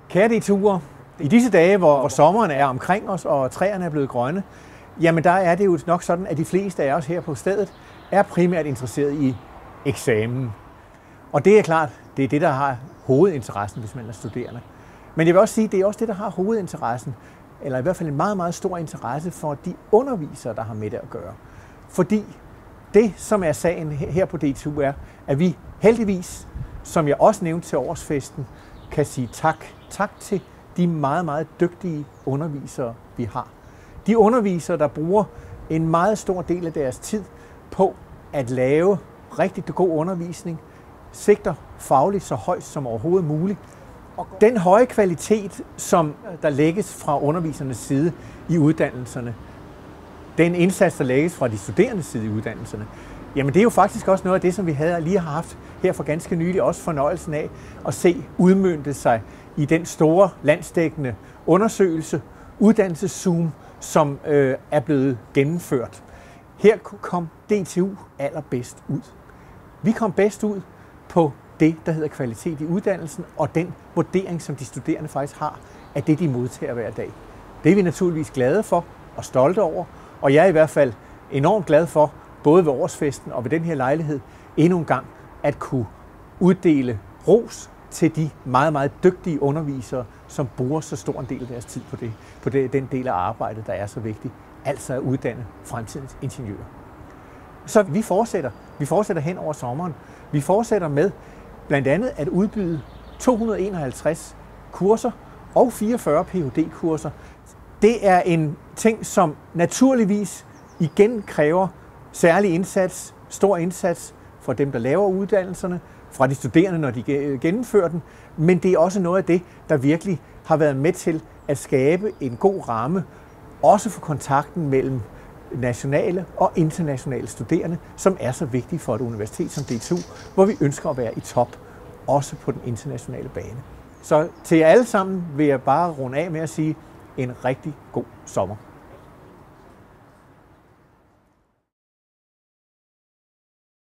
Kære DTU'ere, i disse dage, hvor sommeren er omkring os, og træerne er blevet grønne, jamen der er det jo nok sådan, at de fleste af os her på stedet er primært interesseret i eksamen. Og det er klart, det er det, der har hovedinteressen, hvis man er studerende. Men jeg vil også sige, at det er også det, der har hovedinteressen, eller i hvert fald en meget, meget stor interesse for de undervisere, der har med det at gøre. Fordi det, som er sagen her på DTU, er, at vi heldigvis, som jeg også nævnte til årsfesten, kan sige tak til de meget, meget dygtige undervisere, vi har. De undervisere, der bruger en meget stor del af deres tid på at lave rigtig god undervisning, sigter fagligt så højt som overhovedet muligt. Og den høje kvalitet, som der lægges fra undervisernes side i uddannelserne, den indsats, der lægges fra de studerendes side i uddannelserne, jamen det er jo faktisk også noget af det, som vi lige har haft her for ganske nylig, også fornøjelsen af at se udmønte sig i den store landsdækkende undersøgelse, uddannelseszoom, som er blevet gennemført. Her kom DTU allerbedst ud. Vi kom bedst ud på det, der hedder kvalitet i uddannelsen, og den vurdering, som de studerende faktisk har af det, de modtager hver dag. Det er vi naturligvis glade for og stolte over, og jeg er i hvert fald enormt glad for, både ved årsfesten og ved den her lejlighed, endnu en gang at kunne uddele ros til de meget, meget dygtige undervisere, som bruger så stor en del af deres tid på den del af arbejdet, der er så vigtig, altså at uddanne fremtidens ingeniører. Så vi fortsætter hen over sommeren. Vi fortsætter med blandt andet at udbyde 251 kurser og 44 Ph.D.-kurser. Det er en ting, som naturligvis igen kræver særlig indsats, stor indsats fra dem, der laver uddannelserne, fra de studerende, når de gennemfører den, men det er også noget af det, der virkelig har været med til at skabe en god ramme, også for kontakten mellem nationale og internationale studerende, som er så vigtige for et universitet som DTU, hvor vi ønsker at være i top, også på den internationale bane. Så til jer alle sammen vil jeg bare runde af med at sige en rigtig god sommer.